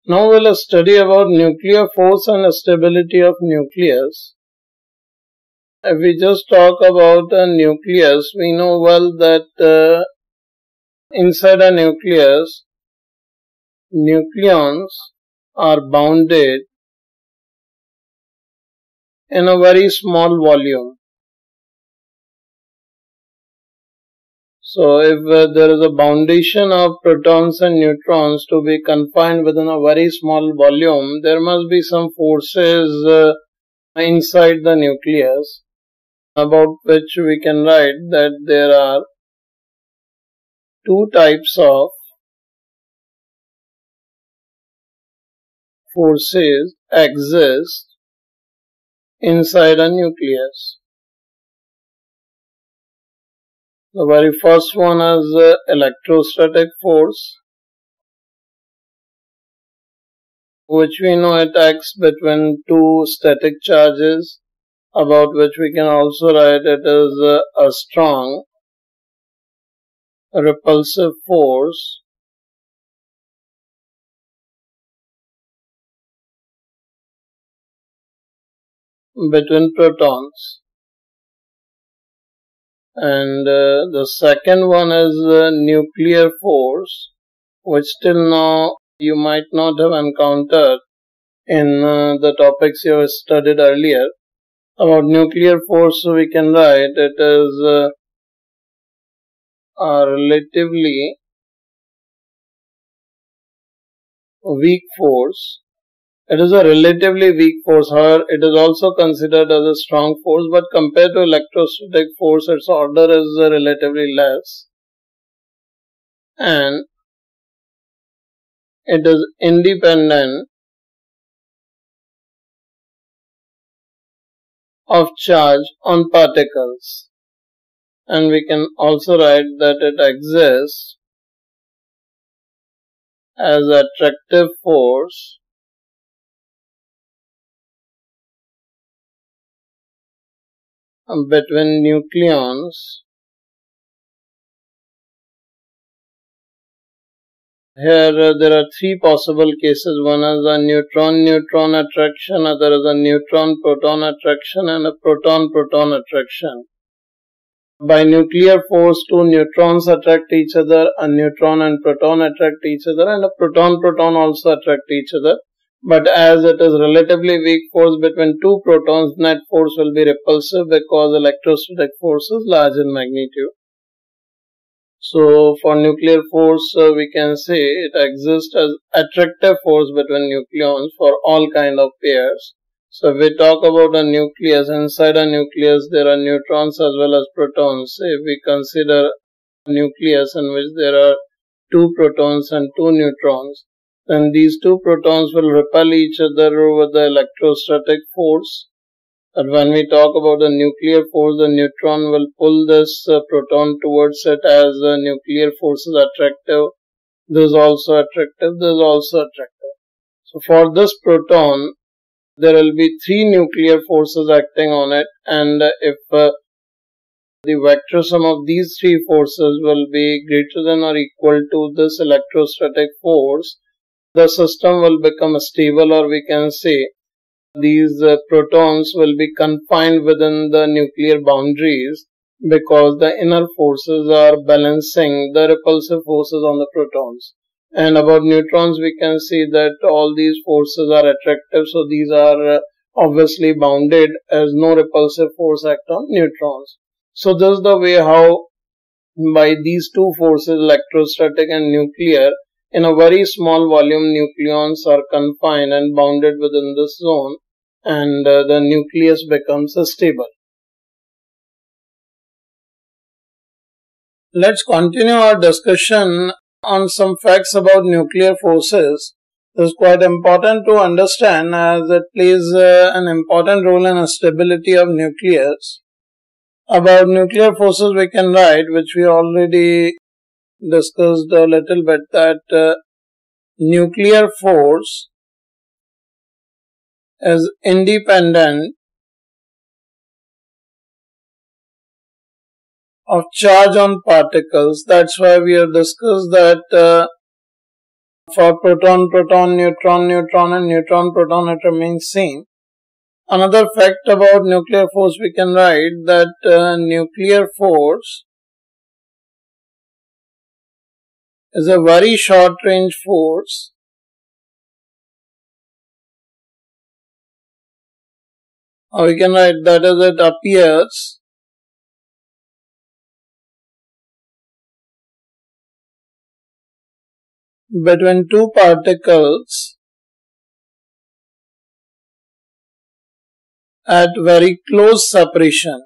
Now we'll study about nuclear force and stability of nucleus. If we just talk about a nucleus, we know well that inside a nucleus, nucleons are bounded in a very small volume. So if there is a boundation of protons and neutrons to be confined within a very small volume, there must be some forces inside the nucleus, about which we can write that there are two types of forces exist inside a nucleus. The very first one is electrostatic force, which we know it acts between two static charges, about which we can also write it as a strong repulsive force between protons. And the second one is nuclear force, which till now you might not have encountered in the topics you have studied earlier. About nuclear force, we can write it as a relatively weak force. It is a relatively weak force, however, it is also considered as a strong force, but compared to electrostatic force, its order is relatively less. And it is independent of charge on particles. And we can also write that it exists as attractive force between nucleons Here there are three possible cases. One is a neutron-neutron attraction, other is a neutron-proton attraction, and a proton-proton attraction. By nuclear force, two neutrons attract each other, a neutron and proton attract each other, and a proton-proton also attract each other. But as it is relatively weak force between two protons, net force will be repulsive because electrostatic force is large in magnitude. So for nuclear force, we can say it exists as attractive force between nucleons for all kind of pairs. So if we talk about a nucleus, inside a nucleus there are neutrons as well as protons. If we consider a nucleus in which there are two protons and two neutrons, then these two protons will repel each other with the electrostatic force. And when we talk about the nuclear force, the neutron will pull this proton towards it as the nuclear force is attractive. This is also attractive, this is also attractive. So for this proton, there will be three nuclear forces acting on it, and if the vector sum of these three forces will be greater than or equal to this electrostatic force, the system will become stable, or we can say these protons will be confined within the nuclear boundaries because the inner forces are balancing the repulsive forces on the protons. And about neutrons, we can see that all these forces are attractive, so these are obviously bounded as no repulsive force act on neutrons. So this is the way how by these two forces, electrostatic and nuclear, in a very small volume nucleons are confined and bounded within this zone, and the nucleus becomes stable. Let's continue our discussion on some facts about nuclear forces. This is quite important to understand as it plays an important role in the stability of nucleus. About nuclear forces we can write, which we already discussed a little bit, that nuclear force is independent of charge on particles. That's why we have discussed that For proton, proton, neutron, neutron and neutron, proton, it remains same. Another fact about nuclear force we can write that nuclear force is a very short range force or we can write that as it appears between two particles at very close separation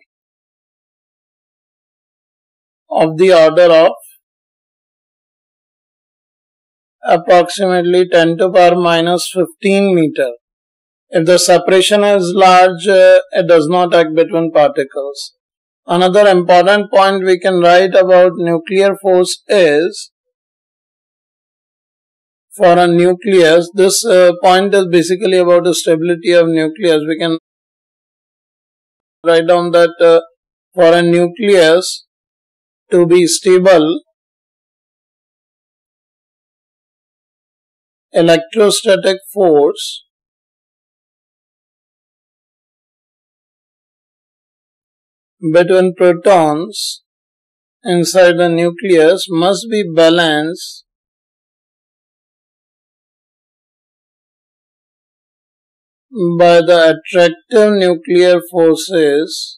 of the order of approximately 10 to the power minus 15 meter. If the separation is large, it does not act between particles. Another important point we can write about nuclear force is for a nucleus. This point is basically about the stability of nucleus. We can write down that for a nucleus to be stable, electrostatic force between protons inside the nucleus must be balanced by the attractive nuclear forces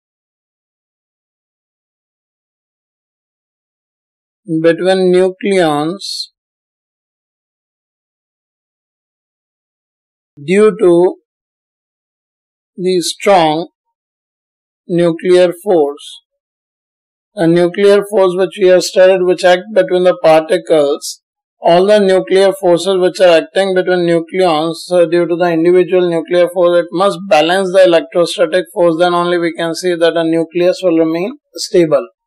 between nucleons due to the strong nuclear force. A nuclear force which we have studied which act between the particles, all the nuclear forces which are acting between nucleons due to the individual nuclear force, it must balance the electrostatic force, then only we can see that a nucleus will remain stable.